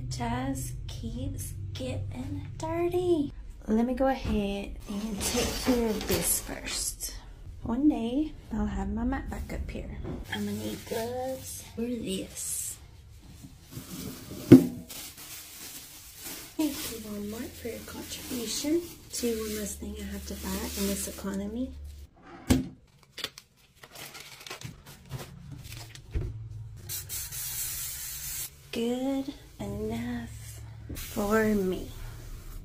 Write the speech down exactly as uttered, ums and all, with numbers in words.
it just keeps getting dirty. Let me go ahead and take care of this first. One day, I'll have my mat back up here. I'm gonna need gloves for this. Thank you, Walmart, for your contribution to one less thing I have to buy in this economy. Good enough for me.